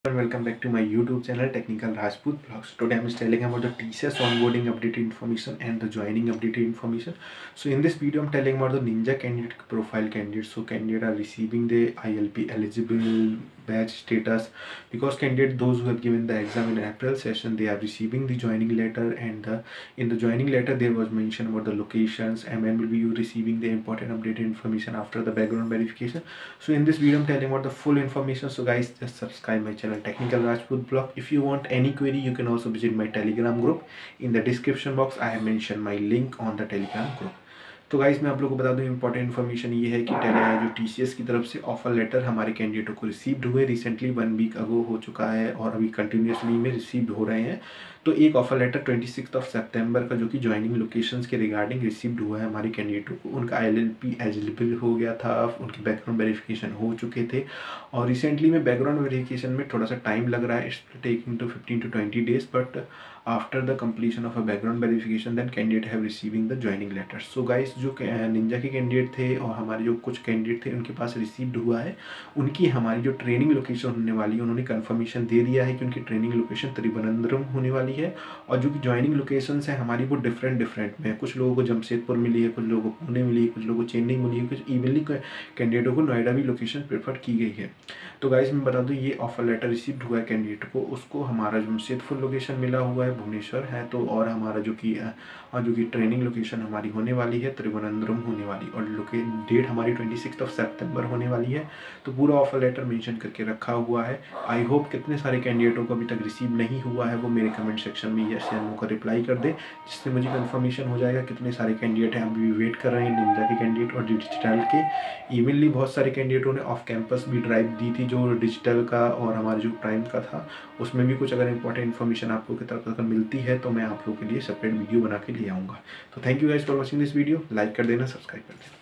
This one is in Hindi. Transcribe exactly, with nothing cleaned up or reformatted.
And welcome back to my YouTube channel Technical Rajput Vlogs. Today I am telling about the T C S onboarding updated information and the joining updated information. So in this video I am telling about the Ninja candidate profile candidates. So candidates are receiving the I L P eligible batch status because candidate those who have given the exam in April session, they are receiving the joining letter, and the, in the joining letter there was mentioned about the locations and when will be you receiving the important updated information after the background verification. So in this video I am telling about the full information. So guys, just subscribe my channel Technical Rajput Blog. If you want any query, you can also visit my Telegram group. In the description box I have mentioned my link on the Telegram group. तो गाइस मैं आप लोगों को बता दूं इंपॉर्टेंट इन्फॉर्मेशन ये है कि जो टीसीएस की तरफ से ऑफर लेटर हमारे कैंडिडेटों को रिसीव्ड हुए रिसेंटली वन वीक अगो हो चुका है और अभी कंटिन्यूसली में रिसीव्ड हो रहे हैं। तो एक offer letter twenty six of सितंबर का जो कि ज्वाइनिंग लोकेशंस के रिगार्डिंग रिसीव्ड हुआ है हमारे कैंडिडेटों को। उनका आईएलपी एलिजिबल हो गया था, उनके बैकग्राउंड वेरिफिकेशन हो चुके थे और रिसेंटली में बैकग्राउंड वेरिफिकेशन में थोड़ा सा टाइम लग रहा है, it's taking to fifteen to twenty days, but after the completion of a background verification then candidate have receiving the joining letter. So guys जो निंजा के कैंडिडेट थे और हमारे जो कुछ कैंडिडेट थे उनके पास रिसीव्ड हुआ है, उनकी हमारी जो ट्रेनिंग लोकेशन होने वाली है उन्होंने कंफर्मेशन दे दिया है कि उनकी ट्रेनिंग लोकेशन त्रिवनंतपुरम होने वाली है और जो कि ज्वाइनिंग लोकेशंस है हमारी वो डिफरेंट डिफरेंट में है। कुछ लोगों को जमशेदपुर मिली है, कुछ लोगों को पुणे मिली है, कुछ लोगों को चेन्नई मिली है, कुछ इवनली कैंडिडेटों को नोएडा भी लोकेशन प्रेफर की गई है। तो गाइस मैं बता दूँ ये ऑफर लेटर रिसीव्ड हुआ है कैंडिडेट को, उसको हमारा जमशेदपुर लोकेशन मिला हुआ है, भुवनेश्वर है तो, और हमारा जो कि जो कि ट्रेनिंग लोकेशन हमारी होने वाली है त्रिवनंतपुरम होने वाली और लोके डेट हमारी ट्वेंटी सिक्स ऑफ सितंबर होने वाली है। तो पूरा ऑफर लेटर मेंशन करके रखा हुआ है। आई होप कितने सारे कैंडिडेटों को अभी तक रिसीव नहीं हुआ है वो मेरे कमेंट सेक्शन में यस या नो का रिप्लाई कर दे, जिससे मुझे कंफर्मेशन हो जाएगा कितने सारे कैंडिडेट हैं अभी भी वेट कर रहे हैं निंजा के कैंडिडेट और डिजिटल के। इवनली बहुत सारे कैंडिडेटों ने ऑफ कैंपस भी ड्राइव दी थी जो डिजिटल का और हमारे जो प्राइम का था, उसमें भी कुछ अगर इंपॉर्टेंट इन्फॉर्मेशन आपको की तरफ अगर मिलती है तो मैं आप लोगों के लिए सेपरेट वीडियो बना के ले आऊँगा। तो thank you guys for watching this video, like कर देना, सब्सक्राइब कर देना।